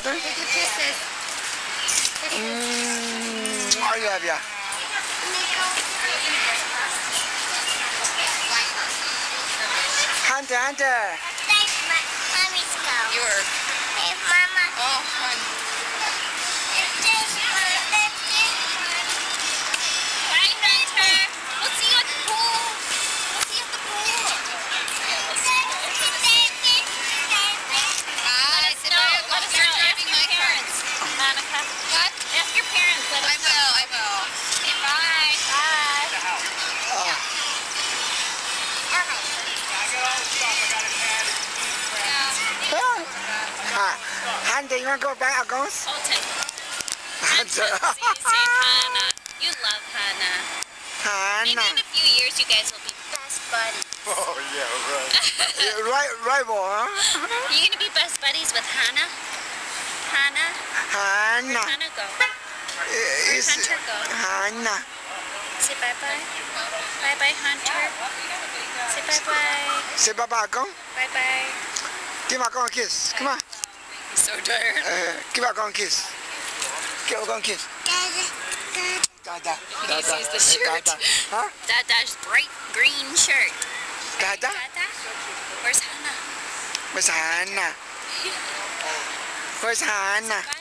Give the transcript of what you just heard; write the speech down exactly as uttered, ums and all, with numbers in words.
Mother? Take your kisses. Mmm, I love ya. Hunter, Hunter. That's my mommy's go. Your. Hey, Mama. Oh, honey. It's this one. That's this one. Bye, Hunter. We'll see you at the pool. We'll see you at the pool. Bye. Let us know. Let us know. Ask your parents, Monica. What? Ask your parents. Let us I will. I will. Okay, bye. Bye. Oh. Our house. I got all the stuff. I got a pad. Ah, Hunter, you want to go buy our guns? Oh, take. Hunter. See, say Hannah. You love Hannah. Maybe Hannah. in a few years you guys will be best buddies. Oh, yeah, right. Yeah, right, right, boy, huh? You gonna be best buddies with Hannah? Hannah? Where'd Hannah. Hannah go? Where's Hunter go? Hannah. Say bye-bye. Bye-bye, Hunter. Say bye-bye. Say bye-bye, Gong. Bye-bye. Give my Gong a kiss. Come on. He's so tired. Uh, give my Gong a kiss. Give my Gong a kiss. Dada. He sees the shirt. Dada. Huh? Dada's bright green shirt. Dada? Dada? Where's Hannah? Where's Hannah? Where's Hannah?